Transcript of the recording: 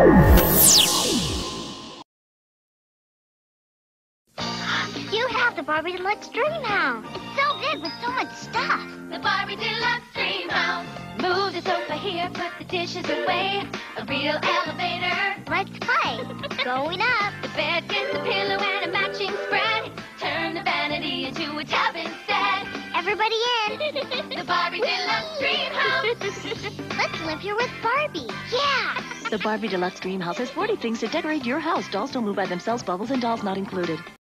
You have the Barbie Deluxe Dream House. It's so big with so much stuff. The Barbie Deluxe Dream House. Move the sofa here, put the dishes away. A real elevator. Let's play. Going up. The bed gets a pillow and a matching spread. Turn the vanity into a tub instead. Everybody in. The Barbie Deluxe Dream House. Let's live here with Barbie. Yeah. The Barbie Deluxe Dream House has 40 things to decorate your house. Dolls don't move by themselves, bubbles and dolls not included.